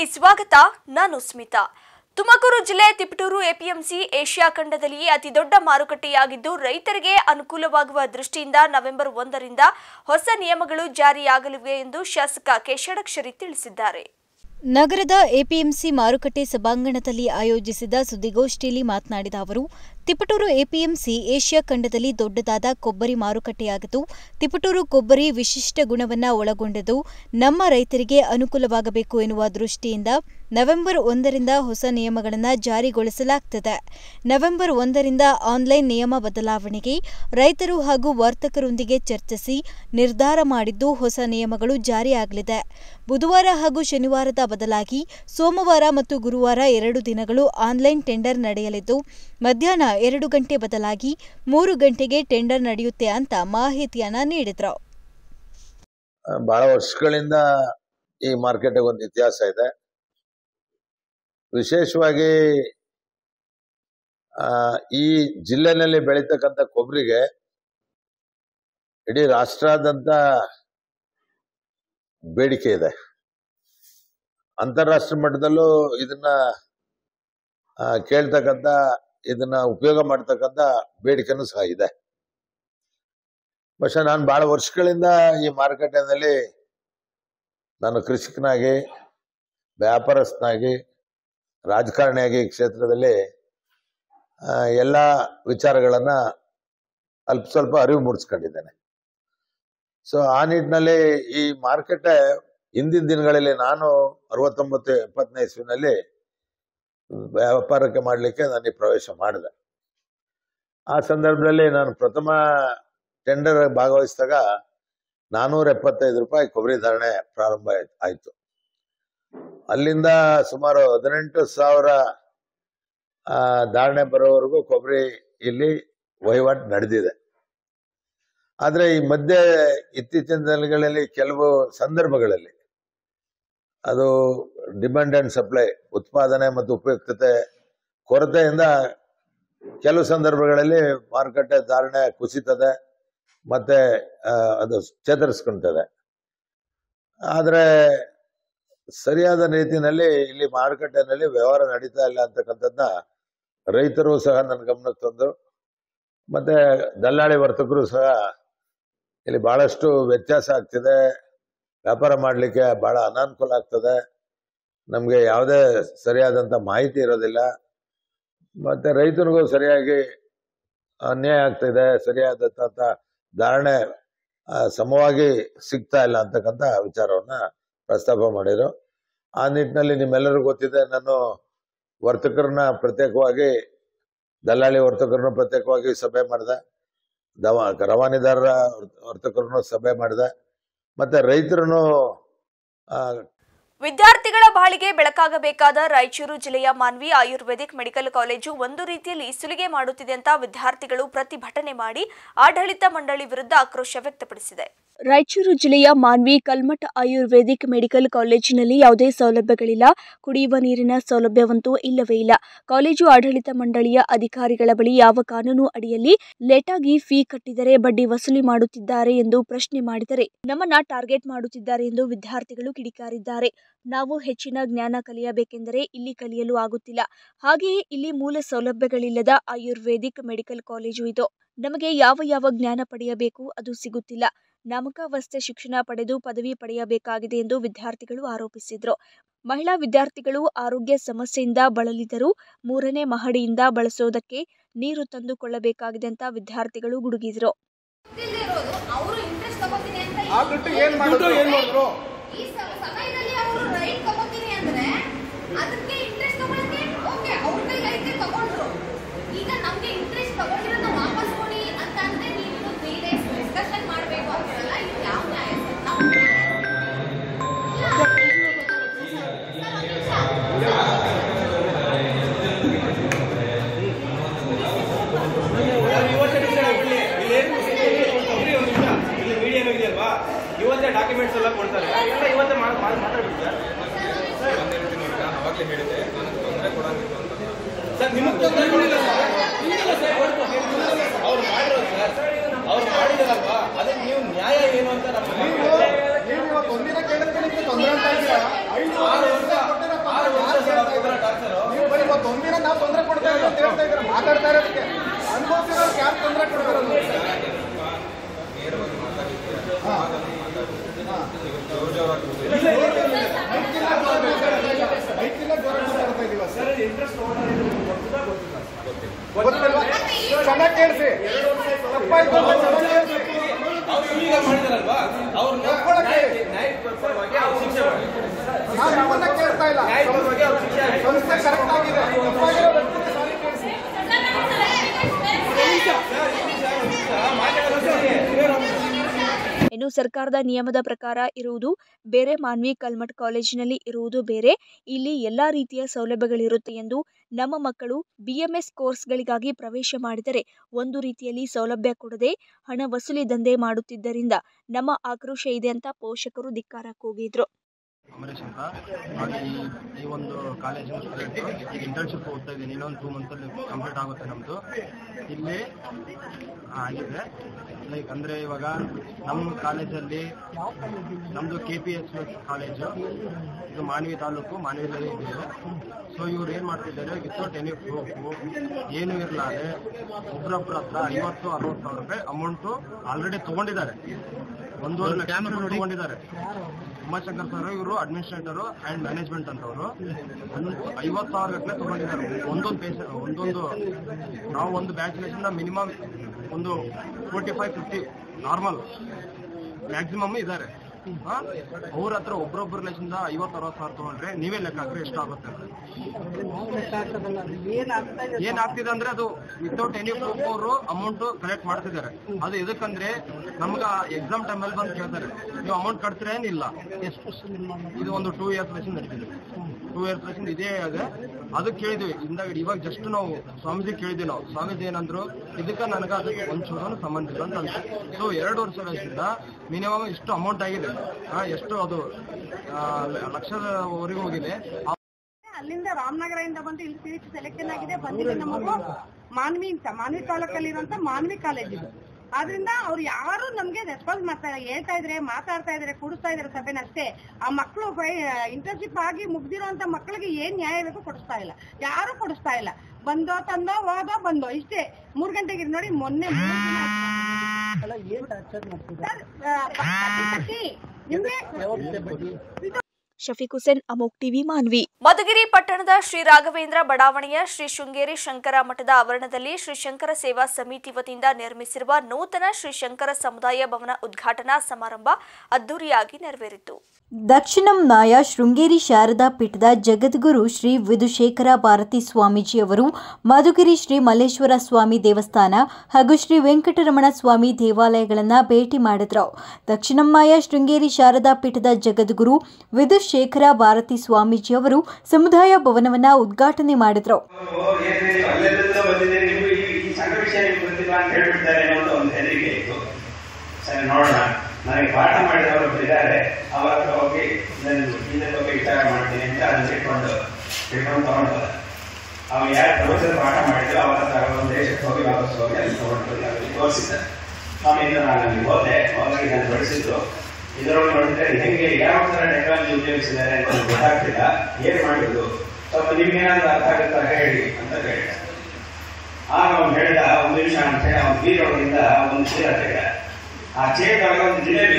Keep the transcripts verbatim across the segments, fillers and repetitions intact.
ಸ್ವಾಗತ. ನಾನು ಸ್ಮಿತಾ. ತುಮಕೂರು ಜಿಲ್ಲೆ ತಿಪಟೂರು ಎಪಿಎಂಸಿ ಏಷ್ಯಾ ಖಂಡದಲ್ಲಿಯೇ ಅತಿದೊಡ್ಡ ಮಾರುಕಟ್ಟೆಯಾಗಿದ್ದು ರೈತರಿಗೆ ಅನುಕೂಲವಾಗುವ ದೃಷ್ಟಿಯಿಂದ ನವೆಂಬರ್ ಒಂದರಿಂದ ಹೊಸ ನಿಯಮಗಳು ಜಾರಿಯಾಗಲಿವೆ ಎಂದು ಶಾಸಕ ಕೆ ಷಡಕ್ಷರಿ ತಿಳಿಸಿದ್ದಾರೆ. ನಗರದ ಎಪಿಎಂಸಿ ಮಾರುಕಟ್ಟೆ ಸಭಾಂಗಣದಲ್ಲಿ ಆಯೋಜಿಸಿದ ಸುದ್ದಿಗೋಷ್ಠಿಯಲ್ಲಿ ಮಾತನಾಡಿದ ಅವರು, ತಿಪಟೂರು ಎಪಿಎಂಸಿ ಏಷ್ಯಾ ಖಂಡದಲ್ಲಿ ದೊಡ್ಡದಾದ ಕೊಬ್ಬರಿ ಮಾರುಕಟ್ಟೆಯಾಗಿದ್ದು, ತಿಪಟೂರು ಕೊಬ್ಬರಿ ವಿಶಿಷ್ಟ ಗುಣವನ್ನು ಒಳಗೊಂಡಿದ್ದು ನಮ್ಮ ರೈತರಿಗೆ ಅನುಕೂಲವಾಗಬೇಕು ಎನ್ನುವ ದೃಷ್ಟಿಯಿಂದ ನವೆಂಬರ್ ಒಂದರಿಂದ ಹೊಸ ನಿಯಮಗಳನ್ನು ಜಾರಿಗೊಳಿಸಲಾಗುತ್ತದೆ. ನವೆಂಬರ್ ಒಂದರಿಂದ ಆನ್ಲೈನ್ ನಿಯಮ ಬದಲಾವಣೆಗೆ ರೈತರು ಹಾಗೂ ವರ್ತಕರೊಂದಿಗೆ ಚರ್ಚಿಸಿ ನಿರ್ಧಾರ ಮಾಡಿದ್ದು ಹೊಸ ನಿಯಮಗಳು ಜಾರಿಯಾಗಲಿದೆ. ಬುಧವಾರ ಹಾಗೂ ಶನಿವಾರದ ಬದಲಾಗಿ ಸೋಮವಾರ ಮತ್ತು ಗುರುವಾರ ಎರಡು ದಿನಗಳು ಆನ್ಲೈನ್ ಟೆಂಡರ್ ನಡೆಯಲಿದ್ದು, ಮಧ್ಯಾಹ್ನ ಎರಡು ಗಂಟೆ ಬದಲಾಗಿ ಮೂರು ಗಂಟೆಗೆ ಟೆಂಡರ್ ನಡೆಯುತ್ತೆ ಅಂತ ಮಾಹಿತಿಯನ್ನ ನೀಡಿದ್ರು. ಬಹಳ ವರ್ಷಗಳಿಂದ ಈ ಮಾರ್ಕೆಟ್ ಒಂದು ಇತಿಹಾಸ ಇದೆ. ವಿಶೇಷವಾಗಿ ಈ ಜಿಲ್ಲೆನಲ್ಲಿ ಬೆಳೀತಕ್ಕಂಥ ಕೊಬ್ಬರಿಗೆ ಇಡೀ ರಾಷ್ಟ್ರಾದ್ಯಂತ ಬೇಡಿಕೆ ಇದೆ. ಅಂತಾರಾಷ್ಟ್ರೀಯ ಮಟ್ಟದಲ್ಲೂ ಇದನ್ನ ಕೇಳ್ತಕ್ಕಂಥ ಇದನ್ನ ಉಪಯೋಗ ಮಾಡ್ತಕ್ಕಂಥ ಬೇಡಿಕೆನೂ ಸಹ ಇದೆ. ಬಹುಶಃ ನಾನು ಬಹಳ ವರ್ಷಗಳಿಂದ ಈ ಮಾರುಕಟ್ಟೆನಲ್ಲಿ ನಾನು ಕೃಷಿಕನಾಗಿ, ವ್ಯಾಪಾರಸ್ಥನಾಗಿ, ರಾಜಕಾರಣಿಯಾಗಿ ಈ ಕ್ಷೇತ್ರದಲ್ಲಿ ಎಲ್ಲ ವಿಚಾರಗಳನ್ನ ಅಲ್ಪ ಸ್ವಲ್ಪ ಅರಿವು ಮೂಡಿಸ್ಕೊಂಡಿದ್ದೇನೆ. ಸೊ ಆ ನಿಟ್ಟಿನಲ್ಲಿ ಈ ಮಾರುಕಟ್ಟೆ ಹಿಂದಿನ ದಿನಗಳಲ್ಲಿ ನಾನು ಅರವತ್ತೊಂಬತ್ತು ಎಪ್ಪತ್ತನೇ ಇಸ್ವಿನಲ್ಲಿ ವ್ಯಾಪಾರಕ್ಕೆ ಮಾಡಲಿಕ್ಕೆ ನಾನು ಪ್ರವೇಶ ಮಾಡಿದೆ. ಆ ಸಂದರ್ಭದಲ್ಲಿ ನಾನು ಪ್ರಥಮ ಟೆಂಡರ್ ಭಾಗವಹಿಸಿದಾಗ ನಾನೂರ ಎಪ್ಪತ್ತೈದು ರೂಪಾಯಿ ಕೊಬ್ಬರಿ ಧಾರಣೆ ಪ್ರಾರಂಭ ಆಯಿತು. ಅಲ್ಲಿಂದ ಸುಮಾರು ಹದಿನೆಂಟು ಸಾವಿರ ಧಾರಣೆ ಬರೋವರೆಗೂ ಕೊಬ್ಬರಿ ಇಲ್ಲಿ ವಹಿವಾಟು ನಡೆದಿದೆ. ಆದರೆ ಈ ಮಧ್ಯೆ ಇತ್ತೀಚಿನ ದಿನಗಳಲ್ಲಿ ಕೆಲವು ಸಂದರ್ಭಗಳಲ್ಲಿ ಅದು ಡಿಮ್ಯಾಂಡ್ ಅಂಡ್ ಸಪ್ಲೈ, ಉತ್ಪಾದನೆ ಮತ್ತು ಉಪಯುಕ್ತತೆ ಕೊರತೆಯಿಂದ ಕೆಲವು ಸಂದರ್ಭಗಳಲ್ಲಿ ಮಾರುಕಟ್ಟೆ ಧಾರಣೆ ಕುಸಿತದೆ, ಮತ್ತೆ ಅದು ಚೇತರಿಸ್ಕೊಂತದೆ. ಆದರೆ ಸರಿಯಾದ ರೀತಿಯಲ್ಲಿ ಇಲ್ಲಿ ಮಾರುಕಟ್ಟೆನಲ್ಲಿ ವ್ಯವಹಾರ ನಡೀತಾ ಇಲ್ಲ ಅಂತಕ್ಕಂಥದ್ದನ್ನ ರೈತರು ಸಹ ನನ್ನ ಗಮನಕ್ಕೆ ತಂದರು. ಮತ್ತೆ ದಲ್ಲಾಳಿ ವರ್ತಕರು ಸಹ ಇಲ್ಲಿ ಬಹಳಷ್ಟು ವ್ಯತ್ಯಾಸ ಆಗ್ತಿದೆ, ವ್ಯಾಪಾರ ಮಾಡಲಿಕ್ಕೆ ಬಹಳ ಅನಾನುಕೂಲ ಆಗ್ತದೆ, ನಮಗೆ ಯಾವುದೇ ಸರಿಯಾದಂಥ ಮಾಹಿತಿ ಇರೋದಿಲ್ಲ, ಮತ್ತೆ ರೈತನಿಗೂ ಸರಿಯಾಗಿ ಅನ್ಯಾಯ ಆಗ್ತಿದೆ, ಸರಿಯಾದಂಥ ಧಾರಣೆ ಸಮವಾಗಿ ಸಿಗ್ತಾ ಇಲ್ಲ ಅಂತಕ್ಕಂಥ ವಿಚಾರವನ್ನ ಪ್ರಸ್ತಾಪ ಮಾಡಿದ್ರು. ಆ ನಿಟ್ಟಿನಲ್ಲಿ ನಿಮ್ಮೆಲ್ಲರಿಗೂ ಗೊತ್ತಿದೆ, ನಾನು ವರ್ತಕರನ್ನ ಪ್ರತ್ಯೇಕವಾಗಿ, ದಲ್ಲಾಳಿ ವರ್ತಕರನ್ನು ಪ್ರತ್ಯೇಕವಾಗಿ ಸಭೆ ಮಾಡಿದೆ, ದವ ರವಾನಿದಾರರ ವರ್ತಕರನ್ನು ಸಭೆ ಮಾಡಿದೆ, ಮತ್ತೆ ರೈತರನ್ನು. ವಿದ್ಯಾರ್ಥಿಗಳ ಬಾಳಿಗೆ ಬೆಳಕಾಗಬೇಕಾದ ರಾಯಚೂರು ಜಿಲ್ಲೆಯ ಮಾನ್ವಿ ಆಯುರ್ವೇದಿಕ್ ಮೆಡಿಕಲ್ ಕಾಲೇಜು ಒಂದು ರೀತಿಯಲ್ಲಿ ಸುಲಿಗೆ ಮಾಡುತ್ತಿದೆ ಅಂತ ವಿದ್ಯಾರ್ಥಿಗಳು ಪ್ರತಿಭಟನೆ ಮಾಡಿ ಆಡಳಿತ ಮಂಡಳಿ ವಿರುದ್ಧ ಆಕ್ರೋಶ ವ್ಯಕ್ತಪಡಿಸಿದೆ. ರಾಯಚೂರು ಜಿಲ್ಲೆಯ ಮಾನ್ವಿ ಕಲ್ಮಠ ಆಯುರ್ವೇದಿಕ್ ಮೆಡಿಕಲ್ ಕಾಲೇಜಿನಲ್ಲಿ ಯಾವುದೇ ಸೌಲಭ್ಯಗಳಿಲ್ಲ, ಕುಡಿಯುವ ನೀರಿನ ಸೌಲಭ್ಯವಂತೂ ಇಲ್ಲವೇ ಇಲ್ಲ. ಕಾಲೇಜು ಆಡಳಿತ ಮಂಡಳಿಯ ಅಧಿಕಾರಿಗಳ ಬಳಿ ಯಾವ ಕಾನೂನು ಅಡಿಯಲ್ಲಿ ಲೇಟಾಗಿ ಫೀ ಕಟ್ಟಿದರೆ ಬಡ್ಡಿ ವಸೂಲಿ ಮಾಡುತ್ತಿದ್ದಾರೆ ಎಂದು ಪ್ರಶ್ನೆ ಮಾಡಿದರೆ ನಮ್ಮನ್ನ ಟಾರ್ಗೆಟ್ ಮಾಡುತ್ತಿದ್ದಾರೆ ಎಂದು ವಿದ್ಯಾರ್ಥಿಗಳು ಕಿಡಿಕಾರಿದ್ದಾರೆ. ನಾವು ಹೆಚ್ಚಿನ ಜ್ಞಾನ ಕಲಿಯಬೇಕೆಂದರೆ ಇಲ್ಲಿ ಕಲಿಯಲು ಆಗುತ್ತಿಲ್ಲ. ಹಾಗೆಯೇ ಇಲ್ಲಿ ಮೂಲ ಸೌಲಭ್ಯಗಳಿಲ್ಲದ ಆಯುರ್ವೇದಿಕ್ ಮೆಡಿಕಲ್ ಕಾಲೇಜು ಇದು. ನಮಗೆ ಯಾವ ಯಾವ ಜ್ಞಾನ ಪಡೆಯಬೇಕು ಅದು ಸಿಗುತ್ತಿಲ್ಲ. ನಾಮಕಾವಸ್ಥೆ ಶಿಕ್ಷಣ ಪಡೆದು ಪದವಿ ಪಡೆಯಬೇಕಾಗಿದೆ ಎಂದು ವಿದ್ಯಾರ್ಥಿಗಳು ಆರೋಪಿಸಿದರು. ಮಹಿಳಾ ವಿದ್ಯಾರ್ಥಿಗಳು ಆರೋಗ್ಯ ಸಮಸ್ಯೆಯಿಂದ ಬಳಲಿದರೂ ಮೂರನೇ ಮಹಡಿಯಿಂದ ಬಳಸೋದಕ್ಕೆ ನೀರು ತಂದುಕೊಳ್ಳಬೇಕಾಗಿದೆ ಅಂತ ವಿದ್ಯಾರ್ಥಿಗಳು ಗುಡುಗಿದ್ರು. ಇವತ್ತೇ ಡಾಕ್ಯುಮೆಂಟ್ಸ್ ಎಲ್ಲ ಕೊಡ್ತಾರೆ, ಇವತ್ತೇ ಮಾತಾಡ್ಬಿಡ್ತಾರೆ ಸರ್. ನಿಮಗೆ ತೊಂದರೆ ಕೊಡಿಲ್ಲ ಸರ್, ಅವ್ರು ಮಾಡಿರೋದು ಸರ್, ಅವ್ರು ಮಾಡಿದಾರಲ್ವಾ, ಅದಕ್ಕೆ ನೀವು ನ್ಯಾಯ ಏನು ಅಂತ ನಮ್ಗೆ ಚೆನ್ನಾಗಿ ಕೇಳಿಸಿ ತಪ್ಪಾಯ್ತು ಅಂತ ಚೆನ್ನಾಗಿ ಕೇಳಿಸಿ. ಅವ್ರು ಈಗ ಮಾಡಿದಾರಲ್ವಾ ಅವ್ರನ್ನ ನ್ಯಾಯಪರವಾಗಿ ಅವ್ರು ಶಿಕ್ಷೆ ಮಾಡಿ. ನಾವು ನಿಮ್ಮನ್ನ ಕೇಳ್ತಾ ಇಲ್ಲ. ನ್ಯಾಯಪರವಾಗಿ ಅವ್ರು ಶಿಕ್ಷೆ ಆಗಿ ಸಂಸ್ಥೆ ಕರೆಕ್ಟ್ ಆಗಿದೆ. ತಪ್ಪಾಗಿರೋ ವ್ಯಕ್ತಿಗೆ ಸಾರಿ ಕೇಳಿಸಿ. ಇನ್ನು ಸರ್ಕಾರದ ನಿಯಮದ ಪ್ರಕಾರ ಇರುವುದು ಬೇರೆ, ಮಾನ್ವಿ ಕಲ್ಮಠ್ ಕಾಲೇಜಿನಲ್ಲಿ ಇರುವುದು ಬೇರೆ. ಇಲ್ಲಿ ಎಲ್ಲಾ ರೀತಿಯ ಸೌಲಭ್ಯಗಳಿರುತ್ತೆ ಎಂದು ನಮ್ಮ ಮಕ್ಕಳು ಬಿಎಂಎಸ್ ಕೋರ್ಸ್ಗಳಿಗಾಗಿ ಪ್ರವೇಶ ಮಾಡಿದರೆ ಒಂದು ರೀತಿಯಲ್ಲಿ ಸೌಲಭ್ಯ ಕೊಡದೆ ಹಣ ವಸೂಲಿ ದಂಧೆ ಮಾಡುತ್ತಿದ್ದರಿಂದ ನಮ್ಮ ಆಕ್ರೋಶ ಇದೆ ಅಂತ ಪೋಷಕರು ಧಿಕ್ಕಾರ ಕೂಗಿದ್ರು. ಅಮರೇಶ್ ಅಂತ ಹಾಗೆ ಈ ಈ ಒಂದು ಕಾಲೇಜಿನ ಸ್ಟೂಡೆಂಟ್ ಈಗ ಇಂಟರ್ನ್ಶಿಪ್ ಓದ್ತಾ ಇದ್ದೀನಿ. ಇನ್ನೊಂದು ಟೂ ಮಂತಲ್ಲಿ ಕಂಪ್ಲೀಟ್ ಆಗುತ್ತೆ ನಮ್ಮದು. ಇಲ್ಲಿ ಆಗಿದೆ ಲೈಕ್ ಅಂದರೆ ಇವಾಗ ನಮ್ಮ ಕಾಲೇಜಲ್ಲಿ ನಮ್ಮದು ಕೆ ಪಿ ಎಸ್ ಕಾಲೇಜು, ಇದು ಮಾನ್ವಿ ತಾಲೂಕು, ಮಾನ್ವಿದಲ್ಲಿ ಇದೆ. ಸೊ ಇವ್ರು ಏನು ಮಾಡ್ತಿದ್ದಾರೆ, ವಿತೌಟ್ ಎನಿ ಪ್ರೂಫು ಏನು ಇರಲಾರೆ ಒಬ್ಬರೊಬ್ಬರ ಹತ್ರ ಐವತ್ತು ಅರವತ್ತು ಸಾವಿರ ರೂಪಾಯಿ ಅಮೌಂಟು ಆಲ್ರೆಡಿ ತೊಗೊಂಡಿದ್ದಾರೆ. ಒಂದೂವರೆ ಲಕ್ಷ ತೊಗೊಂಡಿದ್ದಾರೆ. ಉಮಾಶಂಕರ್ ಸರ್ ಇವರು ಅಡ್ಮಿನಿಸ್ಟ್ರೇಟರು ಆ್ಯಂಡ್ ಮ್ಯಾನೇಜ್ಮೆಂಟ್ ಅಂತವರು ಒಂದು ಐವತ್ತು ಸಾವಿರ ಗಟ್ಟಲೆ ತೊಗೊಂಡಿದ್ದಾರೆ ಒಂದೊಂದು ಪೇಸ ಒಂದೊಂದು ನಾವು ಒಂದು ಬ್ಯಾಚ್ ಲೆಸಿಂದ ಮಿನಿಮಮ್ ಒಂದು forty five fifty normal maximum ಇದ್ದಾರೆ. ಅವ್ರ ಹತ್ರ ಒಬ್ಬರೊಬ್ಬರ ಲೆಸಿಂದ ಐವತ್ತು ಅರವತ್ತು ಸಾವಿರ ತೊಗೊಂಡ್ರೆ ನೀವೇ ಲೆಕ್ಕ ಹಾಕ್ರೆ ಎಷ್ಟಾಗುತ್ತೆ? ಏನಾಗ್ತಿದೆ ಅಂದ್ರೆ ಅದು ವಿತೌಟ್ ಎನಿ ಪ್ರೂಫ್ ಅವರು ಅಮೌಂಟ್ ಕಲೆಕ್ಟ್ ಮಾಡ್ತಿದ್ದಾರೆ. ಅದು ಎದಕ್ಕಂದ್ರೆ ನಮ್ಗ ಎಕ್ಸಾಮ್ ಟೈಮಲ್ಲಿ ಬಂದು ಕೇಳ್ತಾರೆ, ನೀವು ಅಮೌಂಟ್ ಕಟ್ತೀರಾ ಏನಿಲ್ಲ. ಇದು ಒಂದು ಟೂ ಇಯರ್ಸ್ ಲೆಸಿಂದ ನಡೀತಿದೆ. ಟೂ ಇಯರ್ಸ್ ಲೆಸಿಂದ ಇದೇ ಇದೆ. ಅದು ಕೇಳಿದ್ವಿ ಹಿಂದಾಗಡೆ. ಇವಾಗ ಜಸ್ಟ್ ನಾವು ಸ್ವಾಮೀಜಿ ಕೇಳಿದ್ವಿ. ನಾವು ಸ್ವಾಮೀಜಿ ಏನಂದ್ರು, ಇದಕ್ಕೆ ನನಗೆ ಅದಕ್ಕೆ ಒಂಚೂರು ಸಂಬಂಧ ಇಲ್ಲ ಅಂತ ಅನ್ಸುತ್ತೆ. ಸೊ ಎರಡು ವರ್ಷಗಳಿಂದ ಮಿನಿಮಮ್ ಇಷ್ಟು ಅಮೌಂಟ್ ಆಗಿದೆ. ಎಷ್ಟು ಅದು ಲಕ್ಷದವರೆಗೂ ಹೋಗಿದೆ. ಅಲ್ಲಿಂದ ರಾಮನಗರದಿಂದ ಬಂದು ಇಲ್ಲಿ ಸೀಟ್ ಸೆಲೆಕ್ಷನ್ ಆಗಿದೆ. ಬಂದಿದೆ ನಮಗೂ ಮಾನ್ವಿ ಅಂತ, ಮಾನ್ವಿ ತಾಲೂಕಲ್ಲಿರುವಂತ ಮಾನ್ವಿ ಕಾಲೇಜ್ ಇದು. ಆದ್ರಿಂದ ಅವ್ರು ಯಾರು ನಮ್ಗೆ ರೆಸ್ಪಾನ್ಸ್ ಮಾಡ್ತಾ ಇಲ್ಲ. ಹೇಳ್ತಾ ಇದ್ರೆ, ಮಾತಾಡ್ತಾ ಇದ್ರೆ, ಕೂಡಿಸ್ತಾ ಇದಾರೆ ಸಭೆನ ಅಷ್ಟೇ. ಆ ಮಕ್ಕಳು ಇಂಟರ್ನ್ಶಿಪ್ ಆಗಿ ಮುಗ್ದಿರೋಂತ ಮಕ್ಕಳಿಗೆ ಏನ್ ನ್ಯಾಯ ಬೇಕು ಕೊಡಿಸ್ತಾ ಇಲ್ಲ, ಯಾರು ಕೊಡಿಸ್ತಾ ಇಲ್ಲ. ಬಂದೋ ತಂದೋ ಹೋದೋ ಬಂದೋ ಇಷ್ಟೇ. ಮೂರ್ ಗಂಟೆಗೆ ನೋಡಿ ಮೊನ್ನೆ ಶಫೀಕ್ ಹುಸೇನ್, ಅಮೋಕ್ ಟಿವಿ, ಮಾನ್ವಿ. ಮಧುಗಿರಿ ಪಟ್ಟಣದ ಶ್ರೀ ರಾಘವೇಂದ್ರ ಬಡಾವಣೆಯ ಶ್ರೀ ಶೃಂಗೇರಿ ಶಂಕರ ಮಠದ ಆವರಣದಲ್ಲಿ ಶ್ರೀ ಶಂಕರ ಸೇವಾ ಸಮಿತಿ ವತಿಯಿಂದ ನಿರ್ಮಿಸಿರುವ ನೂತನ ಶ್ರೀ ಶಂಕರ ಸಮುದಾಯ ಭವನ ಉದ್ಘಾಟನಾ ಸಮಾರಂಭ ಅದ್ದೂರಿಯಾಗಿ ನೆರವೇರಿತು. ದಕ್ಷಿಣಂನಾಯ ಶೃಂಗೇರಿ ಶಾರದಾ ಪೀಠದ ಜಗದ್ಗುರು ಶ್ರೀ ವಿಧುಶೇಖರ ಭಾರತಿ ಸ್ವಾಮೀಜಿ ಅವರು ಮಧುಗಿರಿ ಶ್ರೀ ಮಲ್ಲೇಶ್ವರ ಸ್ವಾಮಿ ದೇವಸ್ಥಾನ ಹಾಗೂ ಶ್ರೀ ವೆಂಕಟರಮಣ ಸ್ವಾಮಿ ದೇವಾಲಯಗಳನ್ನು ಭೇಟಿ ಮಾಡಿದ್ರು. ದಕ್ಷಿಣಂನಾಯ ಶೃಂಗೇರಿ ಶಾರದಾ ಪೀಠದ ಜಗದ್ಗುರು ವಿಧುಶೇಖರ ಭಾರತಿ ಸ್ವಾಮೀಜಿ ಅವರು ಸಮುದಾಯ ಭವನವನ್ನು ಉದ್ಘಾಟನೆ ಮಾಡಿದ್ರು. ನನಗೆ ಪಾಠ ಮಾಡಿದವರು ಇದ್ದಾರೆ, ಅವರ ಹತ್ರ ಹೋಗಿ ಇದ್ರ ಬಗ್ಗೆ ವಿಚಾರ ಮಾಡ್ತೀನಿ ಅಂತ ಅನ್ಸಿಟ್ಕೊಂಡು ತಿಳ್ಕೊಂಡು ತಗೊಂಡು ಅವ್ರು ಯಾರು ಪ್ರವಚನ ಪಾಠ ಮಾಡಿದ್ರು ಅವರ ಹತ್ರ ಒಂದು ದೇಶಕ್ಕೆ ಹೋಗಿ ವಾಪಸ್ ಹೋಗಿ ಅಲ್ಲಿ ತಗೊಂಡು ಅಲ್ಲಿ ತೋರಿಸಿದ್ದಾರೆ. ಸ್ವಾಮಿಯಿಂದ ನಾನು ಅಲ್ಲಿ ಹೋದೆ, ಹೋಗಿ ನಾನು ಬಡಿಸಿದ್ರು. ಇದರೊಳಗೆ ನೋಡಿದ್ರೆ ಹೆಂಗೆ ಯಾವ ತರ ಟೆಕ್ನಾಲಜಿ ಉಪಯೋಗಿಸಿದ್ದಾರೆ ಅಂತ ಗೊತ್ತಾಗ್ತಿಲ್ಲ, ಏನ್ ಮಾಡಿದ್ರು, ಸ್ವಲ್ಪ ನಿಮ್ಗೇನಾದ್ರೂ ಅರ್ಥ ಆಗುತ್ತಾ ಹೇಳಿ ಅಂತ ಹೇಳಿದ. ಆಗ ಅವ್ನು ಹೇಳಿದ, ಒಂದು ನಿಮಿಷ ಅಂತ ಹೇಳಿ ಅವ್ನ ಬೀರೊಳಗಿಂದ ಒಂದು ಚೀಲ ತೆಗೆದ. ಆ ಚೇಟೊಳಗೆ ಒಂದು ಜಿಲೇಬಿ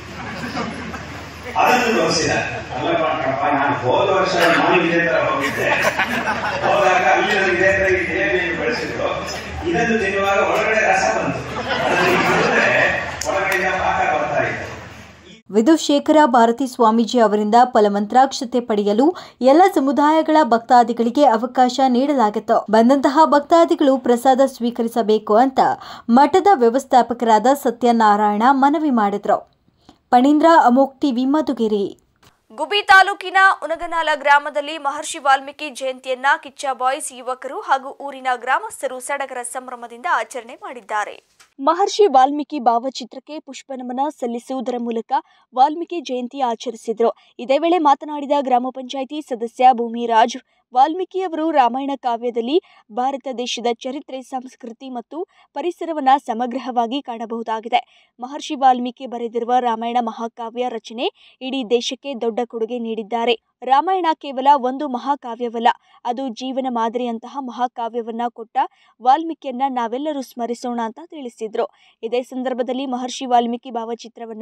ಅದನ್ನು ತೋರಿಸಿದ. ಅಲ್ಲ ಮಾಡ್ಕಪ್ಪ, ನಾನು ಹೋದ ವರ್ಷ ನಾನು ಇದೇ ತರ ಹೋಗಿದ್ದೆ, ಹೋದಾಗ ಅಲ್ಲಿ ನನಗೆ ಇದೇ ತರ ಈ ಜಿಲೇಬಿಯನ್ನು ಬೆಳೆಸಿದ್ರು. ಇದನ್ನು ತಿನ್ನುವಾಗ ಒಳಗಡೆ ರಸ ಬಂತು, ಒಳಗಡೆಯಿಂದ ಪಾಕ ಬರ್ತಾ ಇತ್ತು. ವಿಧುಶೇಖರ ಭಾರತಿ ಸ್ವಾಮೀಜಿ ಅವರಿಂದ ಫಲಮಂತ್ರಾಕ್ಷತೆ ಪಡೆಯಲು ಎಲ್ಲ ಸಮುದಾಯಗಳ ಭಕ್ತಾದಿಗಳಿಗೆ ಅವಕಾಶ ನೀಡಲಾಗಿತ್ತು. ಬಂದಂತಹ ಭಕ್ತಾದಿಗಳು ಪ್ರಸಾದ ಸ್ವೀಕರಿಸಬೇಕು ಅಂತ ಮಠದ ವ್ಯವಸ್ಥಾಪಕರಾದ ಸತ್ಯನಾರಾಯಣ ಮನವಿ ಮಾಡಿದ್ರು. ಪಣೀಂದ್ರ, ಅಮೋಕ್ ಟಿವಿ, ಮಧುಗಿರಿ. ಗುಬಿ ತಾಲೂಕಿನ ಉನಗನಾಲ ಗ್ರಾಮದಲ್ಲಿ ಮಹರ್ಷಿ ವಾಲ್ಮೀಕಿ ಜಯಂತಿಯನ್ನ ಕಿಚ್ಚ ಬಾಯ್ಸ್ ಯುವಕರು ಹಾಗೂ ಊರಿನ ಗ್ರಾಮಸ್ಥರು ಸಡಗರ ಸಂಭ್ರಮದಿಂದ ಆಚರಣೆ ಮಾಡಿದ್ದಾರೆ. ಮಹರ್ಷಿ ವಾಲ್ಮೀಕಿ ಭಾವಚಿತ್ರಕ್ಕೆ ಪುಷ್ಪನಮನ ಸಲ್ಲಿಸುವುದರ ಮೂಲಕ ವಾಲ್ಮೀಕಿ ಜಯಂತಿ ಆಚರಿಸಿದರು. ಇದೇ ವೇಳೆ ಮಾತನಾಡಿದ ಗ್ರಾಮ ಪಂಚಾಯಿತಿ ಸದಸ್ಯ ಭೂಮಿರಾಜ್, ವಾಲ್ಮೀಕಿಯವರು ರಾಮಾಯಣ ಕಾವ್ಯದಲ್ಲಿ ಭಾರತ ದೇಶದ ಚರಿತ್ರೆ, ಸಂಸ್ಕೃತಿ ಮತ್ತು ಪರಿಸರವನ್ನು ಸಮಗ್ರವಾಗಿ ಕಾಣಬಹುದಾಗಿದೆ. ಮಹರ್ಷಿ ವಾಲ್ಮೀಕಿ ಬರೆದಿರುವ ರಾಮಾಯಣ ಮಹಾಕಾವ್ಯ ರಚನೆ ಇಡೀ ದೇಶಕ್ಕೆ ದೊಡ್ಡ ಕೊಡುಗೆ ನೀಡಿದ್ದಾರೆ. ರಾಮಾಯಣ ಕೇವಲ ಒಂದು ಮಹಾಕಾವ್ಯವಲ್ಲ, ಅದು ಜೀವನ ಮಾದರಿಯಂತಹ ಮಹಾಕಾವ್ಯವನ್ನ ಕೊಟ್ಟ ವಾಲ್ಮೀಕಿಯನ್ನ ನಾವೆಲ್ಲರೂ ಸ್ಮರಿಸೋಣ ಅಂತ ತಿಳಿಸಿದ್ರು. ಇದೇ ಸಂದರ್ಭದಲ್ಲಿ ಮಹರ್ಷಿ ವಾಲ್ಮೀಕಿ ಭಾವಚಿತ್ರವನ್ನ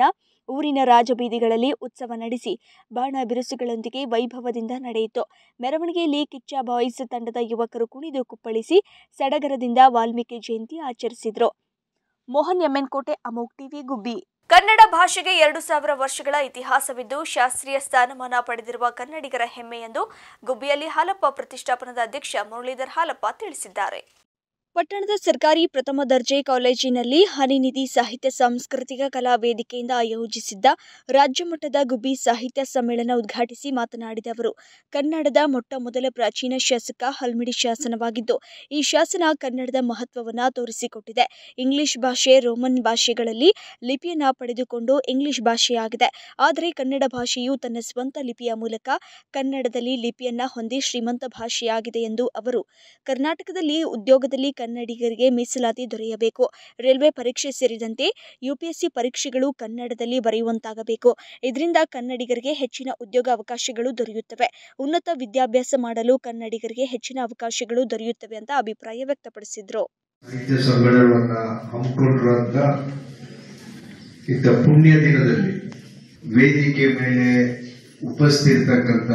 ಊರಿನ ರಾಜಬೀದಿಗಳಲ್ಲಿ ಉತ್ಸವ ನಡೆಸಿ ಬಾಣ ಬಿರುಸುಗಳೊಂದಿಗೆ ವೈಭವದಿಂದ ನಡೆಯಿತು. ಮೆರವಣಿಗೆಯಲ್ಲಿ ಕಿಚ್ಚ ಬಾಯ್ಸ್ ತಂಡದ ಯುವಕರು ಕುಣಿದು ಕುಪ್ಪಳಿಸಿ ಸಡಗರದಿಂದ ವಾಲ್ಮೀಕಿ ಜಯಂತಿ ಆಚರಿಸಿದರು. ಮೋಹನ್ ಎಮ್ಎನ್ ಕೋಟೆ, ಅಮೋಕ್ ಟಿವಿ, ಗುಬ್ಬಿ. ಕನ್ನಡ ಭಾಷೆಗೆ ಎರಡು ಸಾವಿರ ವರ್ಷಗಳ ಇತಿಹಾಸವಿದ್ದು ಶಾಸ್ತ್ರೀಯ ಸ್ಥಾನಮಾನ ಪಡೆದಿರುವ ಕನ್ನಡಿಗರ ಹೆಮ್ಮೆ ಎಂದು ಗುಬ್ಬಿಯಲ್ಲಿ ಹಾಲಪ್ಪ ಪ್ರತಿಷ್ಠಾಪನದ ಅಧ್ಯಕ್ಷ ಮುರಳೀಧರ್ ಹಾಲಪ್ಪ ತಿಳಿಸಿದ್ದಾರೆ. ಪಟ್ಟಣದ ಸರ್ಕಾರಿ ಪ್ರಥಮ ದರ್ಜೆ ಕಾಲೇಜಿನಲ್ಲಿ ಹನಿನಿಧಿ ಸಾಹಿತ್ಯ ಸಾಂಸ್ಕೃತಿಕ ಕಲಾ ವೇದಿಕೆಯಿಂದ ಆಯೋಜಿಸಿದ್ದ ರಾಜ್ಯಮಟ್ಟದ ಗುಬ್ಬಿ ಸಾಹಿತ್ಯ ಸಮ್ಮೇಳನ ಉದ್ಘಾಟಿಸಿ ಮಾತನಾಡಿದ ಅವರು, ಕನ್ನಡದ ಮೊಟ್ಟ ಮೊದಲ ಪ್ರಾಚೀನ ಶಾಸಕ ಹಲ್ಮಿಡಿ ಶಾಸನವಾಗಿದ್ದು, ಈ ಶಾಸನ ಕನ್ನಡದ ಮಹತ್ವವನ್ನು ತೋರಿಸಿಕೊಟ್ಟಿದೆ. ಇಂಗ್ಲಿಷ್ ಭಾಷೆ, ರೋಮನ್ ಭಾಷೆಗಳಲ್ಲಿ ಲಿಪಿಯನ್ನು ಪಡೆದುಕೊಂಡು ಇಂಗ್ಲಿಷ್ ಭಾಷೆಯಾಗಿದೆ. ಆದರೆ ಕನ್ನಡ ಭಾಷೆಯು ತನ್ನ ಸ್ವಂತ ಲಿಪಿಯ ಮೂಲಕ ಕನ್ನಡದಲ್ಲಿ ಲಿಪಿಯನ್ನು ಹೊಂದಿ ಶ್ರೀಮಂತ ಭಾಷೆಯಾಗಿದೆ ಎಂದು ಅವರು, ಕರ್ನಾಟಕದಲ್ಲಿ ಉದ್ಯೋಗದಲ್ಲಿ ಕನ್ನಡಿಗರಿಗೆ ಮೀಸಲಾತಿ ದೊರೆಯಬೇಕು. ರೈಲ್ವೆ ಪರೀಕ್ಷೆ ಸೇರಿದಂತೆ ಯುಪಿಎಸ್ಸಿ ಪರೀಕ್ಷೆಗಳು ಕನ್ನಡದಲ್ಲಿ ಬರೆಯುವಂತಾಗಬೇಕು. ಇದರಿಂದ ಕನ್ನಡಿಗರಿಗೆ ಹೆಚ್ಚಿನ ಉದ್ಯೋಗ ಅವಕಾಶಗಳು ದೊರೆಯುತ್ತವೆ. ಉನ್ನತ ವಿದ್ಯಾಭ್ಯಾಸ ಮಾಡಲು ಕನ್ನಡಿಗರಿಗೆ ಹೆಚ್ಚಿನ ಅವಕಾಶಗಳು ದೊರೆಯುತ್ತವೆ ಅಂತ ಅಭಿಪ್ರಾಯ ವ್ಯಕ್ತಪಡಿಸಿದರು. ಸಾಹಿತ್ಯ ಸಮ್ಮೇಳನವನ್ನ ಹಮ್ಮಿಕೊಂಡಿರುವಂತ ಇಂಥ ಪುಣ್ಯ ದಿನದಲ್ಲಿ ವೇದಿಕೆ ಮೇಲೆ ಉಪಸ್ಥಿತಕ್ಕಂಥ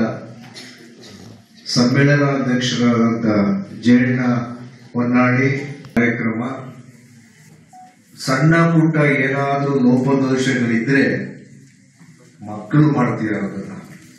ಸಮ್ಮೇಳನಾಧ್ಯಕ್ಷರಾದಂಥ ಜಯಣ್ಣ ಹೊನ್ನಾಳಿ ಕಾರ್ಯಕ್ರಮ, ಸಣ್ಣ ಪುಟ್ಟ ಏನಾದರೂ ಲೋಪದೋಷಗಳಿದ್ರೆ ಮಕ್ಕಳು ಮಾಡ್ತೀರ ಅದನ್ನ,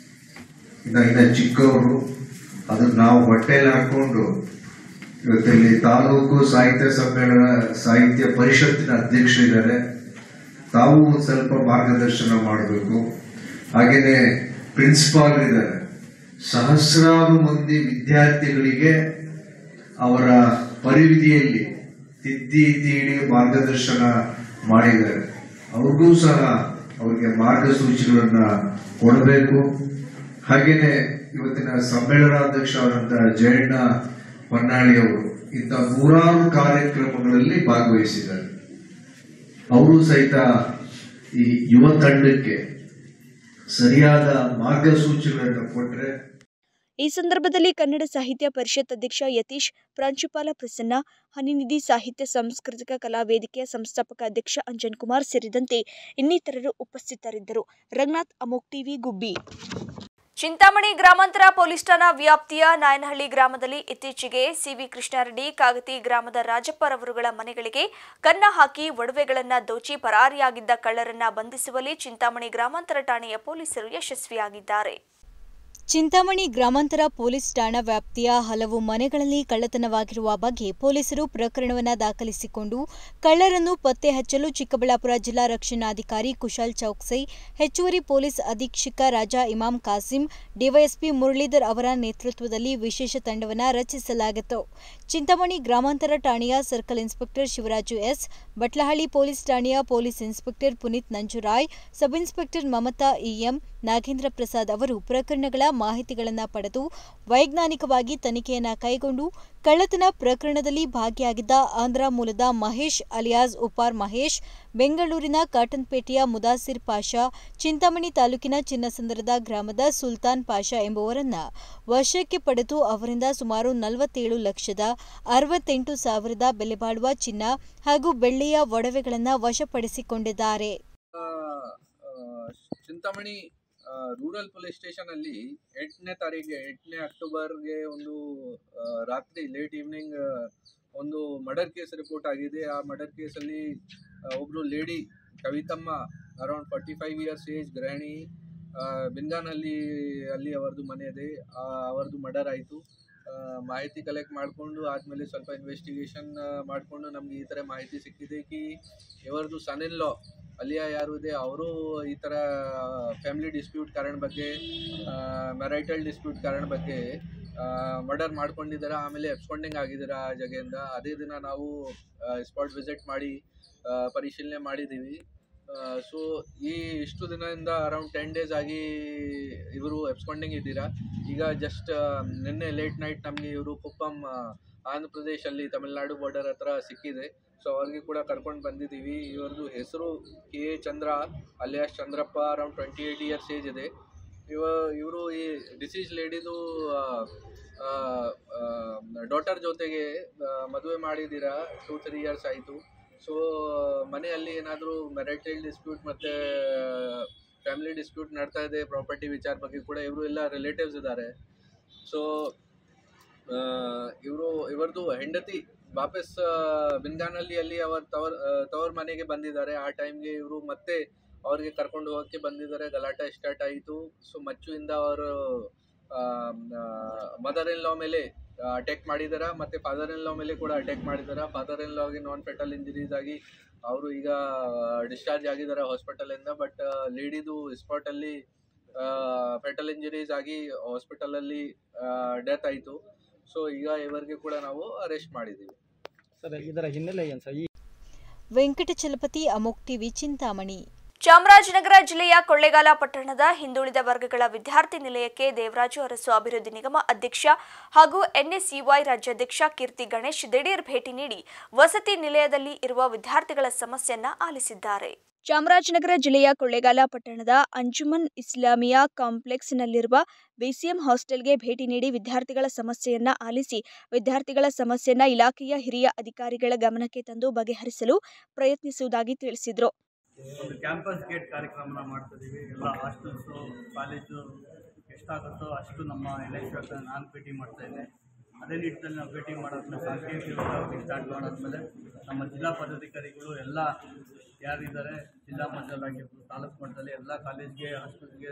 ಇನ್ನ ಇನ್ನ ಚಿಕ್ಕವರು ಅದನ್ನ ನಾವು ಹೊಟ್ಟೆಯಲ್ಲಿ ಹಾಕೊಂಡು ಇವತ್ತಲ್ಲಿ ತಾಲೂಕು ಸಾಹಿತ್ಯ ಸಮ್ಮೇಳನ ಸಾಹಿತ್ಯ ಪರಿಷತ್ತಿನ ಅಧ್ಯಕ್ಷರಿದ್ದಾರೆ. ತಾವು ಒಂದು ಸ್ವಲ್ಪ ಮಾರ್ಗದರ್ಶನ ಮಾಡಬೇಕು. ಹಾಗೇನೆ ಪ್ರಿನ್ಸಿಪಾಲ್ ಇದ್ದಾರೆ. ಸಹಸ್ರಾರು ಮಂದಿ ವಿದ್ಯಾರ್ಥಿಗಳಿಗೆ ಅವರ ಪರಿವಿಧಿಯಲ್ಲಿ ತಿದ್ದಿ ತೀಡಿ ಮಾರ್ಗದರ್ಶನ ಮಾಡಿದ್ದಾರೆ. ಅವ್ರಿಗೂ ಸಹ ಅವರಿಗೆ ಮಾರ್ಗಸೂಚಿಗಳನ್ನ ಕೊಡಬೇಕು. ಹಾಗೇನೆ ಇವತ್ತಿನ ಸಮ್ಮೇಳನಾಧ್ಯಕ್ಷರಾದಂತಹ ಜಯಣ್ಣ ಹೊನ್ನಾಳಿ ಅವರು ಇಂಥ ನೂರಾರು ಕಾರ್ಯಕ್ರಮಗಳಲ್ಲಿ ಭಾಗವಹಿಸಿದ್ದಾರೆ. ಅವರು ಸಹಿತ ಈ ಯುವ ತಂಡಕ್ಕೆ ಸರಿಯಾದ ಮಾರ್ಗಸೂಚಿಗಳನ್ನು ಕೊಟ್ಟರೆ. ಈ ಸಂದರ್ಭದಲ್ಲಿ ಕನ್ನಡ ಸಾಹಿತ್ಯ ಪರಿಷತ್ ಅಧ್ಯಕ್ಷ ಯತೀಶ್, ಪ್ರಾಂಶುಪಾಲ ಪ್ರಸನ್ನ, ಹನಿನಿಧಿ ಸಾಹಿತ್ಯ ಸಾಂಸ್ಕೃತಿಕ ಕಲಾ ವೇದಿಕೆಯ ಸಂಸ್ಥಾಪಕ ಅಧ್ಯಕ್ಷ ಅಂಜನ್ ಕುಮಾರ್ ಸೇರಿದಂತೆ ಇನ್ನಿತರರು ಉಪಸ್ಥಿತರಿದ್ದರು. ರಂಗನಾಥ್, ಅಮೋಕ್ ಟಿವಿ, ಗುಬ್ಬಿ. ಚಿಂತಾಮಣಿ ಗ್ರಾಮಾಂತರ ಪೊಲೀಸ್ ಠಾಣಾ ವ್ಯಾಪ್ತಿಯ ನಾಯನಹಳ್ಳಿ ಗ್ರಾಮದಲ್ಲಿ ಇತ್ತೀಚೆಗೆ ಸಿವಿ ಕೃಷ್ಣಾರೆಡ್ಡಿ, ಕಾಗತಿ ಗ್ರಾಮದ ರಾಜಪ್ಪರವರುಗಳ ಮನೆಗಳಿಗೆ ಕನ್ನ ಹಾಕಿ ಒಡವೆಗಳನ್ನು ದೋಚಿ ಪರಾರಿಯಾಗಿದ್ದ ಕಳ್ಳರನ್ನ ಬಂಧಿಸುವಲ್ಲಿ ಚಿಂತಾಮಣಿ ಗ್ರಾಮಾಂತರ ಠಾಣೆಯ ಪೊಲೀಸರು ಯಶಸ್ವಿಯಾಗಿದ್ದಾರೆ. ಚಿಂತಾಮಣಿ ಗ್ರಾಮಾಂತರ ಪೊಲೀಸ್ ಠಾಣಾ ವ್ಯಾಪ್ತಿಯ ಹಲವು ಮನೆಗಳಲ್ಲಿ ಕಳ್ಳತನವಾಗಿರುವ ಬಗ್ಗೆ ಪೊಲೀಸರು ಪ್ರಕರಣವನ್ನು ದಾಖಲಿಸಿಕೊಂಡು ಕಳ್ಳರನ್ನು ಪತ್ತೆ ಹಚ್ಚಲು ಚಿಕ್ಕಬಳ್ಳಾಪುರ ಜಿಲ್ಲಾ ರಕ್ಷಣಾಧಿಕಾರಿ ಕುಶಾಲ್ ಚೌಕ್ಸೈ, ಹೆಚ್ಚುವರಿ ಪೊಲೀಸ್ ಅಧೀಕ್ಷಕ ರಾಜಾ ಇಮಾಮ್ ಕಾಸಿಂ, ಡಿವೈಎಸ್ಪಿ ಮುರಳೀಧರ್ ಅವರ ನೇತೃತ್ವದಲ್ಲಿ ವಿಶೇಷ ತಂಡವನ್ನು ರಚಿಸಲಾಗಿತ್ತು. ಚಿಂತಾಮಣಿ ಗ್ರಾಮಾಂತರ ಠಾಣೆಯ circle inspector Shivaraju S, Batlahalli police ಠಾಣೆಯ police inspector Puneeth Nanjurai, sub inspector Mamatha E M, Nagendra Prasad ಅವರು ಪ್ರಕರಣಗಳ ಮಾಹಿತಿಗಳನ್ನು ಪಡೆದು ವೈಜ್ಞಾನಿಕವಾಗಿ ತನಿಖೆಯನ್ನು ಕೈಗೊಂಡು ಕಳ್ಳತನ ಪ್ರಕರಣದಲ್ಲಿ ಭಾಗಿಯಾಗಿದ್ದ ಆಂಧ್ರ ಮೂಲದ ಮಹೇಶ್ ಅಲಿಯಾಸ್ ಉಪಾರ್ ಮಹೇಶ್, ಬೆಂಗಳೂರಿನ ಕಾಟನ್ಪೇಟೆಯ ಮುದಾಸಿರ್ ಪಾಷಾ, ಚಿಂತಾಮಣಿ ತಾಲೂಕಿನ ಚಿನ್ನಸಂದ್ರದ ಗ್ರಾಮದ ಸುಲ್ತಾನ್ ಪಾಷಾ ಎಂಬುವರನ್ನ ವಶಕ್ಕೆ ಪಡೆದು ಅವರಿಂದ ಸುಮಾರು ನಲವತ್ತೇಳು ಲಕ್ಷದ ಅರವತ್ತೆಂಟು ಸಾವಿರದ ಬೆಲೆ ಬಾಳುವ ಚಿನ್ನ ಹಾಗೂ ಬೆಳ್ಳಿಯ ಒಡವೆಗಳನ್ನು ವಶಪಡಿಸಿಕೊಂಡಿದ್ದಾರೆ. ಚಿಂತಾಮಣಿ ರೂರಲ್ ಪೊಲೀಸ್ ಸ್ಟೇಷನ್ ಅಲ್ಲಿ ಎಂಟನೇ ತಾರೀಕಿಗೆ ಎಂಟನೇ ಅಕ್ಟೋಬರ್ಗೆ ಒಂದು ರಾತ್ರಿ ಲೇಟ್ ಈವ್ನಿಂಗ್ ಒಂದು ಮರ್ಡರ್ ಕೇಸ್ ರಿಪೋರ್ಟ್ ಆಗಿದೆ. ಆ ಮರ್ಡರ್ ಕೇಸಲ್ಲಿ ಒಬ್ಬರು lady Kavithamma, around forty five years age, ಗೃಹಿಣಿ, ಬಿಂಗಾನಲ್ಲಿ ಅಲ್ಲಿ ಅವರದು ಮನೆ ಇದೆ. ಅವರದು ಮರ್ಡರ್ ಆಯಿತು. ಮಾಹಿತಿ ಕಲೆಕ್ಟ್ ಮಾಡಿಕೊಂಡು ಆದಮೇಲೆ ಸ್ವಲ್ಪ ಇನ್ವೆಸ್ಟಿಗೇಷನ್ ಮಾಡಿಕೊಂಡು ನಮಗೆ ಈ ಥರ ಮಾಹಿತಿ ಸಿಕ್ಕಿದೆ ಕಿ ಇವರದು ಸನ್ ಇನ್ ಲಾ ಅಲಿಯಾ ಯಾರು ಇದೆ ಅವರು ಈ ಥರ ಫ್ಯಾಮಿಲಿ ಡಿಸ್ಪ್ಯೂಟ್ ಕಾರಣ ಬಗ್ಗೆ, ಮ್ಯಾರೈಟಲ್ ಡಿಸ್ಪ್ಯೂಟ್ ಕಾರಣ ಬಗ್ಗೆ ಮರ್ಡರ್ ಮಾಡ್ಕೊಂಡಿದ್ದಾರೆ. ಆಮೇಲೆ ಎಬ್ಸ್ಕೊಂಡಿಂಗ್ ಆಗಿದ್ದಾರೆ ಆ ಜಾಗೆಯಿಂದ. ಅದೇ ದಿನ ನಾವು ಸ್ಪಾಟ್ ವಿಸಿಟ್ ಮಾಡಿ ಪರಿಶೀಲನೆ ಮಾಡಿದ್ದೀವಿ. ಸೊ ಈ ಇಷ್ಟು ದಿನದಿಂದ ಅರೌಂಡ್ ಟೆನ್ ಡೇಸ್ ಆಗಿ ಇವರು ಎಬ್ಸ್ಕೊಂಡಿಂಗ್ ಇದ್ದೀರಾ. ಈಗ ಜಸ್ಟ್ ನಿನ್ನೆ ಲೇಟ್ ನೈಟ್ ನಮಗೆ ಇವರು ಕುಪ್ಪಂ ಆಂಧ್ರ ಪ್ರದೇಶಲ್ಲಿ ತಮಿಳುನಾಡು ಬಾರ್ಡರ್ ಹತ್ರ ಸಿಕ್ಕಿದೆ. ಸೊ ಅವ್ರಿಗೆ ಕೂಡ ಕರ್ಕೊಂಡು ಬಂದಿದ್ದೀವಿ. ಇವ್ರದ್ದು ಹೆಸರು K A Chandra alias Chandrappa, around twenty eight years age ಇದೆ. ಇವ ಇವರು ಈ ಡಿಸೀಸ್ ಲೇಡಿದು ಡಾಟರ್ ಜೊತೆಗೆ ಮದುವೆ ಮಾಡಿದ್ದೀರಾ, ಟೂ ತ್ರೀ ಇಯರ್ಸ್ ಆಯಿತು. ಸೊ ಮನೆಯಲ್ಲಿ ಏನಾದರೂ ಮ್ಯಾರಿಟಲ್ ಡಿಸ್ಪ್ಯೂಟ್ ಮತ್ತು ಫ್ಯಾಮಿಲಿ ಡಿಸ್ಪ್ಯೂಟ್ ನಡ್ತಾ ಇದೆ ಪ್ರಾಪರ್ಟಿ ವಿಚಾರ ಬಗ್ಗೆ ಕೂಡ ಇವರು ಎಲ್ಲ ರಿಲೇಟಿವ್ಸ್ ಇದ್ದಾರೆ. ಸೊ ಇವರು ಇವರದು ಹೆಂಡತಿ ವಾಪಸ್ ಬಿನ್ಗಾನಹಳ್ಳಿಯಲ್ಲಿ ಅವರ ತವರ್ ತವರ ಮನೆಗೆ ಬಂದಿದ್ದಾರೆ. ಆ ಟೈಮ್ಗೆ ಇವರು ಮತ್ತೆ ಅವ್ರಿಗೆ ಕರ್ಕೊಂಡು ಹೋಗೋಕ್ಕೆ ಬಂದಿದ್ದಾರೆ. ಗಲಾಟೆ ಸ್ಟಾರ್ಟ್ ಆಯಿತು. ಸೊ ಮಚ್ಚುವಿಂದ ಅವರು ಮದರ್ ಇನ್ ಲಾ ಮೇಲೆ ಅಟ್ಯಾಕ್ ಮಾಡಿದಾರ ಮತ್ತು ಫಾದರ್ ಇನ್ ಲಾ ಮೇಲೆ ಕೂಡ ಅಟ್ಯಾಕ್ ಮಾಡಿದಾರ. ಫಾದರ್ ಇನ್ ಲಾಗೆ ನಾನ್ ಫೆಟಲ್ ಇಂಜರೀಸ್ ಆಗಿ ಅವರು ಈಗ ಡಿಸ್ಚಾರ್ಜ್ ಆಗಿದ್ದಾರೆ ಹಾಸ್ಪಿಟಲಿಂದ. ಬಟ್ ಲೇಡಿದು ಸ್ಪಾಟಲ್ಲಿ ಫೆಟಲ್ ಇಂಜರೀಸ್ ಆಗಿ ಹಾಸ್ಪಿಟಲಲ್ಲಿ ಡೆತ್ ಆಯಿತು. ಸೊ ಈಗ ಇವರಿಗೆ ಕೂಡ ನಾವು ಅರೆಸ್ಟ್ ಮಾಡಿದ್ದೀವಿ. ಸರ್, ಇದರ ಹಿನ್ನೆಲೆ ಏನು ಸರ್? ವೆಂಕಟಚಲಪತಿ, ಅಮೋಕ್ ಟಿವಿ, ಚಿಂತಾಮಣಿ. ಚಾಮರಾಜನಗರ ಜಿಲ್ಲೆಯ ಕೊಳ್ಳೇಗಾಲ ಪಟ್ಟಣದ ಹಿಂದುಳಿದ ವರ್ಗಗಳ ವಿದ್ಯಾರ್ಥಿ ನಿಲಯಕ್ಕೆ ದೇವರಾಜು ಅರಸು ಅಭಿವೃದ್ಧಿ ನಿಗಮ ಅಧ್ಯಕ್ಷ ಹಾಗೂ ಎನ್ಎಸ್ಯುಐ ರಾಜ್ಯಾಧ್ಯಕ್ಷ ಕೀರ್ತಿ ಗಣೇಶ್ ದಿಢೀರ್ ಭೇಟಿ ನೀಡಿ ವಸತಿ ನಿಲಯದಲ್ಲಿ ಇರುವ ವಿದ್ಯಾರ್ಥಿಗಳ ಸಮಸ್ಯೆಯನ್ನ ಆಲಿಸಿದ್ದಾರೆ. ಚಾಮರಾಜನಗರ ಜಿಲ್ಲೆಯ ಕೊಳ್ಳೇಗಾಲ ಪಟ್ಟಣದ ಅಂಜುಮನ್ ಇಸ್ಲಾಮಿಯಾ ಕಾಂಪ್ಲೆಕ್ಸ್ನಲ್ಲಿರುವ ಬಿಸಿಎಂ ಹಾಸ್ಟೆಲ್ಗೆ ಭೇಟಿ ನೀಡಿ ವಿದ್ಯಾರ್ಥಿಗಳ ಸಮಸ್ಯೆಯನ್ನ ಆಲಿಸಿ ವಿದ್ಯಾರ್ಥಿಗಳ ಸಮಸ್ಯೆಯನ್ನ ಇಲಾಖೆಯ ಹಿರಿಯ ಅಧಿಕಾರಿಗಳ ಗಮನಕ್ಕೆ ತಂದು ಬಗೆಹರಿಸಲು ಪ್ರಯತ್ನಿಸುವುದಾಗಿ ತಿಳಿಸಿದರು. ಒಂದು ಕ್ಯಾಂಪಸ್ ಗೇಟ್ ಕಾರ್ಯಕ್ರಮನ ಮಾಡ್ತಿದ್ದೀವಿ. ಎಲ್ಲ ಹಾಸ್ಟೆಲ್ಸು ಕಾಲೇಜು ಎಷ್ಟಾಗುತ್ತೋ ಅಷ್ಟು ನಮ್ಮ ಎಲ್ ಐ ಸಿ ನಾನು ಭೇಟಿ ಮಾಡ್ತಾಯಿದ್ದೆ. ಅದೇ ನಿಟ್ಟಿನಲ್ಲಿ ನಾವು ಭೇಟಿ ಮಾಡೋದ್ಮೇಲೆ ಸಾಂಕೇತಿಕವಾಗಿ ಸ್ಟಾರ್ಟ್ ಮಾಡಾದ್ಮೇಲೆ ನಮ್ಮ ಜಿಲ್ಲಾ ಪದಾಧಿಕಾರಿಗಳು ಎಲ್ಲ ಯಾರಿದ್ದಾರೆ ಜಿಲ್ಲಾ ಮಟ್ಟದಲ್ಲಾಗಿರ್ಬೋದು ತಾಲೂಕು ಮಟ್ಟದಲ್ಲಿ ಎಲ್ಲ ಕಾಲೇಜ್ಗೆ ಹಾಸ್ಟೆಲ್ಗೆ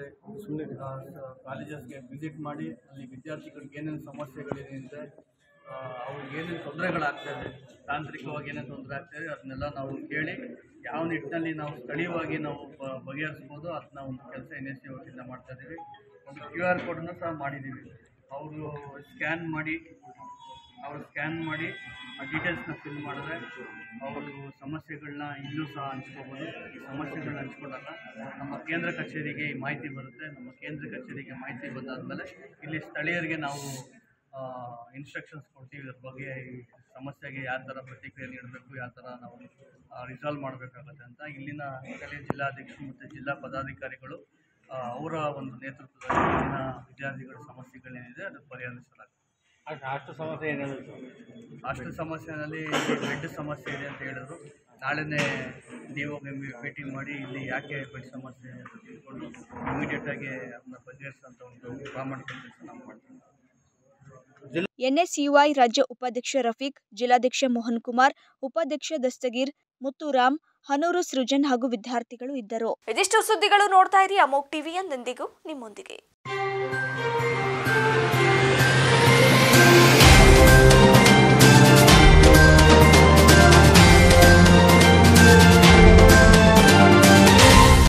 ಕಾಲೇಜಸ್ಗೆ ವಿಸಿಟ್ ಮಾಡಿ ಅಲ್ಲಿ ವಿದ್ಯಾರ್ಥಿಗಳಿಗೆ ಏನೇನು ಸಮಸ್ಯೆಗಳೇನಿದೆ, ಅವ್ರಿಗೆ ಏನೇನು ತೊಂದರೆಗಳಾಗ್ತಾಯಿದೆ, ತಾಂತ್ರಿಕವಾಗಿ ಏನೇನು ತೊಂದರೆ ಆಗ್ತಾಯಿದೆ ಅದನ್ನೆಲ್ಲ ನಾವು ಕೇಳಿ ಯಾವ ನಿಟ್ಟಿನಲ್ಲಿ ನಾವು ಸ್ಥಳೀಯವಾಗಿ ನಾವು ಬಗೆಹರಿಸ್ಬೋದು ಅದನ್ನ ಒಂದು ಕೆಲಸ ಎನ್ ಎಸ್ ಸಿ ವತಿಯಿಂದ ಮಾಡ್ತಾಯಿದ್ದೀವಿ. ಒಂದು ಕ್ಯೂ ಆರ್ ಕೋಡನ್ನು ಸಹ ಮಾಡಿದ್ದೀವಿ. ಅವರು ಸ್ಕ್ಯಾನ್ ಮಾಡಿ ಅವರು ಸ್ಕ್ಯಾನ್ ಮಾಡಿ ಆ ಡೀಟೇಲ್ಸ್ನ ಫಿಲ್ ಮಾಡಿದ್ರೆ ಅವರು ಸಮಸ್ಯೆಗಳನ್ನ ಇಲ್ಲೂ ಸಹ ಹಂಚ್ಕೋಬೋದು. ಈ ಸಮಸ್ಯೆಗಳನ್ನ ಹಂಚ್ಕೊಂಡಾಗ ನಮ್ಮ ಕೇಂದ್ರ ಕಚೇರಿಗೆ ಈ ಮಾಹಿತಿ ಬರುತ್ತೆ. ನಮ್ಮ ಕೇಂದ್ರ ಕಚೇರಿಗೆ ಮಾಹಿತಿ ಬಂದಾದಮೇಲೆ ಇಲ್ಲಿ ಸ್ಥಳೀಯರಿಗೆ ನಾವು ಇನ್ಸ್ಟ್ರಕ್ಷನ್ಸ್ ಕೊಡ್ತೀವಿ. ಇದ್ರ ಬಗ್ಗೆ ಈ ಸಮಸ್ಯೆಗೆ ಯಾವ ಥರ ಪ್ರತಿಕ್ರಿಯೆ ನೀಡಬೇಕು, ಯಾವ ಥರ ನಾವು ರಿಸಾಲ್ವ್ ಮಾಡಬೇಕಾಗತ್ತೆ ಅಂತ ಇಲ್ಲಿನ ಸ್ಥಳೀಯ ಜಿಲ್ಲಾಧ್ಯಕ್ಷರು ಮತ್ತು ಜಿಲ್ಲಾ ಪದಾಧಿಕಾರಿಗಳು ಅವರ ಒಂದು ನೇತೃತ್ವದಲ್ಲಿ ಇಲ್ಲಿನ ವಿದ್ಯಾರ್ಥಿಗಳ ಸಮಸ್ಯೆಗಳೇನಿದೆ ಅದು ಪರಿಹರಿಸಲಾಗುತ್ತೆ. ಹಾಸ್ಟೆಲ್ ಸಮಸ್ಯೆ ಏನಿದೆ? ಹಾಸ್ಟೆಲ್ ಸಮಸ್ಯೆಯಲ್ಲಿ ಬೆಡ್ ಸಮಸ್ಯೆ ಇದೆ ಅಂತ ಹೇಳಿದ್ರು. ನಾಳೆನೇ ಡಿ ಒ ಭೇಟಿ ಮಾಡಿ ಇಲ್ಲಿ ಯಾಕೆ ಬೆಡ್ ಸಮಸ್ಯೆ ಅಂತ ತಿಳ್ಕೊಂಡು ಇಮಿಡಿಯೇಟಾಗಿ ಅದನ್ನ ಬಗೆಹರಿಸುವಂಥ ಒಂದು ಪ್ರಾಮಾಣಿಕ ಕೆಲಸ ನಾವು ಮಾಡ್ತೀವಿ. ಎನ್ಎಸ್ಯುಐ ರಾಜ್ಯ ಉಪಾಧ್ಯಕ್ಷ ರಫೀಕ್, ಜಿಲ್ಲಾಧ್ಯಕ್ಷ ಮೋಹನ್ ಕುಮಾರ್, ಉಪಾಧ್ಯಕ್ಷ ದಸ್ತಗೀರ್, ಮುತ್ತುರಾಮ್, ಹನೂರು ಸೃಜನ್ ಹಾಗೂ ವಿದ್ಯಾರ್ಥಿಗಳು ಇದ್ದರು. ಇದಿಷ್ಟು ಸುದ್ದಿಗಳು. ನೋಡ್ತಾ ಇರಿ ಅಮೋಕ್ ಟಿವಿ, ಎಂದೆಂದಿಗೂ ನಿಮ್ಮೊಂದಿಗೆ.